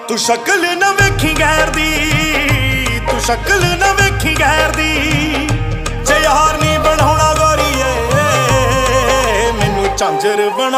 तू शक्ल न वेखी गैर दी, तू शक्ल न वेखी गैर दी, जे यार नी बनाउणा गोरीए मैनू झांझर बना।